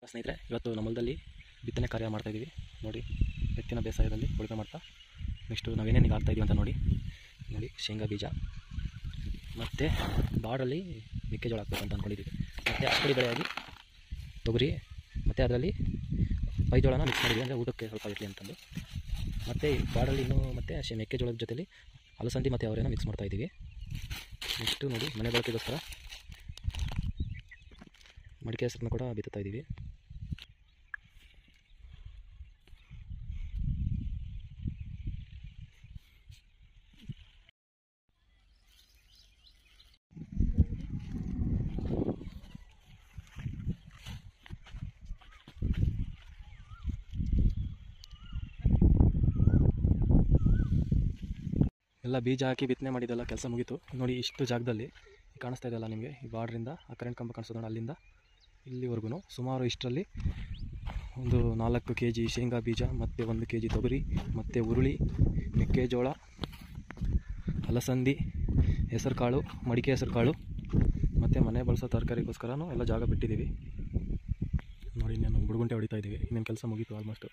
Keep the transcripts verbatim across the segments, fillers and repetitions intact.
ಸ್ನೇಹಿತರೆ, ಇವತ್ತು ನಮ್ಮ ಹೊಲದಲ್ಲಿ ಬಿತ್ತನೆ ಕಾರ್ಯ ಮಾಡ್ತಾಯಿದ್ದೀವಿ ನೋಡಿ. ಎತ್ತಿನ ಬೇಸಾಯದಲ್ಲಿ ಉಳುಮೆ ಮಾಡ್ತಾ ನೆಕ್ಸ್ಟು ನಾವೇನೇನಿಗೆ ಹಾಕ್ತಾಯಿದ್ದೀವಿ ಅಂತ ನೋಡಿ ನೋಡಿ ಶೇಂಗಾ ಬೀಜ ಮತ್ತು ಬಾಡಲ್ಲಿ ಮೆಕ್ಕೆಜೋಳ ಹಾಕ್ಬೇಕು ಅಂತ ಅಂದ್ಕೊಂಡಿದ್ದೀವಿ. ಮತ್ತು ಅಕ್ಕಡಿ ಬೆಳೆಯಾಗಿ ತೊಗರಿ ಮತ್ತು ಅದರಲ್ಲಿ ಪೈಜೋಳನ ಮಿಕ್ಸ್ ಮಾಡಿದ್ದೀವಿ, ಅಂದರೆ ಊಟಕ್ಕೆ ಸ್ವಲ್ಪ ಇರಲಿ ಅಂತಂದು. ಮತ್ತು ಬಾಡಲ್ಲಿ ಇನ್ನೂ ಮತ್ತು ಶೇ ಮೆಕ್ಕೆಜೋಳದ ಜೊತೆಲಿ ಅಲಸಂದಿ ಮತ್ತು ಅವರೇನೋ ಮಿಕ್ಸ್ ಮಾಡ್ತಾಯಿದ್ದೀವಿ. ನೆಕ್ಸ್ಟು ನೋಡಿ ಮನೆ ಬಳಕೆಗೋಸ್ಕರ ಮಡಿಕೆ ಹೆಸರನ್ನ ಕೂಡ ಬಿತ್ತುತ್ತಾ ಇದ್ದೀವಿ. ಎಲ್ಲ ಬೀಜ ಹಾಕಿ ಬಿತ್ತನೆ ಮಾಡಿದ್ದೆಲ್ಲ ಕೆಲಸ ಮುಗೀತು ನೋಡಿ. ಇಷ್ಟು ಜಾಗದಲ್ಲಿ ಕಾಣಿಸ್ತಾ ಇದೆಯಲ್ಲ ನಿಮಗೆ, ಈ ಬಾರ್ಡ್ರಿಂದ ಆ ಕರೆಂಟ್ ಕಂಬ ಕಾಣಿಸೋದು ನೋಡಿ, ಅಲ್ಲಿಂದ ಇಲ್ಲಿವರೆಗೂ ಸುಮಾರು ಇಷ್ಟರಲ್ಲಿ ಒಂದು ನಾಲ್ಕು ಕೆ ಜಿ ಶೇಂಗಾ ಬೀಜ ಮತ್ತು ಒಂದು ಕೆ ಜಿ ತೊಗರಿ ಮತ್ತು ಹುರುಳಿ, ಮೆಕ್ಕೆಜೋಳ, ಅಲಸಂದಿ, ಹೆಸರು ಕಾಳು, ಮಡಿಕೆ ಹೆಸರು ಕಾಳು ಮತ್ತು ಮನೆ ಬಳಸೋ ತರಕಾರಿಗೋಸ್ಕರನೂ ಎಲ್ಲ ಜಾಗ ಬಿಟ್ಟಿದ್ದೀವಿ ನೋಡಿ. ಇನ್ನೇನು ಬುಡುಗುಂಟೆ ಹೊಡಿತಾ ಇದ್ದೀವಿ, ಇನ್ನೇನು ಕೆಲಸ ಮುಗೀತು ಆಲ್ಮೋಸ್ಟು.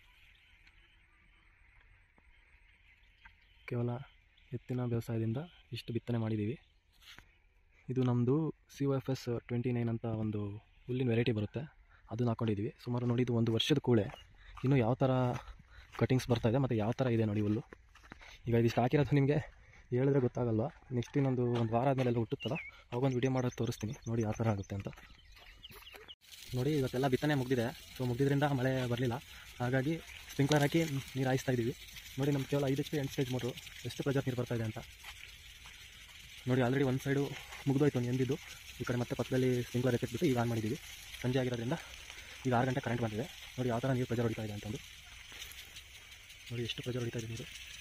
ಕೇವಲ ಎತ್ತಿನ ವ್ಯವಸಾಯದಿಂದ ಇಷ್ಟು ಬಿತ್ತನೆ ಮಾಡಿದ್ದೀವಿ. ಇದು ನಮ್ಮದು C O F S twenty nine ಅಂತ ಒಂದು ಹುಲ್ಲಿನ ವೆರೈಟಿ ಬರುತ್ತೆ, ಅದನ್ನು ಹಾಕ್ಕೊಂಡಿದ್ದೀವಿ. ಸುಮಾರು ನೋಡಿ, ಇದು ಒಂದು ವರ್ಷದ ಕೂಳೆ, ಇನ್ನೂ ಯಾವ ಥರ ಕಟಿಂಗ್ಸ್ ಬರ್ತಾಯಿದೆ ಮತ್ತು ಯಾವ ಥರ ಇದೆ ನೋಡಿ ಹುಲ್ಲು. ಈಗ ಇದಿಷ್ಟು ಹಾಕಿರೋದು ನಿಮಗೆ ಹೇಳಿದ್ರೆ ಗೊತ್ತಾಗಲ್ಲ. ನೆಕ್ಸ್ಟ್ ಇನ್ನೊಂದು ಒಂದು ವಾರ ಆದಮೇಲೆ ಎಲ್ಲ ಹುಟ್ಟುತ್ತಲ್ಲ, ಅವಾಗೊಂದು ವಿಡಿಯೋ ಮಾಡೋದು ತೋರಿಸ್ತೀನಿ ನೋಡಿ ಯಾವ ಥರ ಆಗುತ್ತೆ ಅಂತ. ನೋಡಿ ಇವತ್ತೆಲ್ಲ ಬಿತ್ತನೆ ಮುಗಿದಿದೆ. ಸೊ ಮುಗಿದ್ರಿಂದ ಮಳೆ ಬರಲಿಲ್ಲ, ಹಾಗಾಗಿ ಸ್ಪ್ರಿಂಕ್ಲರ್ ಹಾಕಿ ನೀರು ಹಾಯಿಸ್ತಾ ಇದ್ದೀವಿ ನೋಡಿ. ನಮ್ಮ ಕೇವಲ ಐದು ಎಚ್ ಪಿ ಎಂಟು ಸ್ಟೇಜ್ ಮೋಟ್ರು, ಎಷ್ಟು ಪ್ರೆಜರ್ ನೀರು ಬರ್ತಾಯಿದೆ ಅಂತ ನೋಡಿ. ಆಲ್ರೆಡಿ ಒಂದು ಸೈಡು ಮುಗಿದೋಯ್ತು ಒಂದು ಎಂದಿದ್ದು, ಈ ಕಡೆ ಮತ್ತೆ ಪಕ್ಕದಲ್ಲಿ ಸ್ಪ್ರಿಂಕ್ಲರ್ ಎತ್ತಿಬಿಟ್ಟು ಈಗ ಆನ್ ಮಾಡಿದ್ದೀವಿ. ಸಂಜೆ ಆಗಿರೋದ್ರಿಂದ ಈಗ ಆರು ಗಂಟೆ ಕರೆಂಟ್ ಬಂದಿದೆ ನೋಡಿ. ಯಾವ ಥರ ನೀರು ಪ್ರೆಜರ್ ಹೊಡಿತಾ ಇದೆ ಅಂತಂದು ನೋಡಿ, ಎಷ್ಟು ಪ್ರೆಜರ್ ಹೊಡಿತಾ ಇದೆ ನೀರು.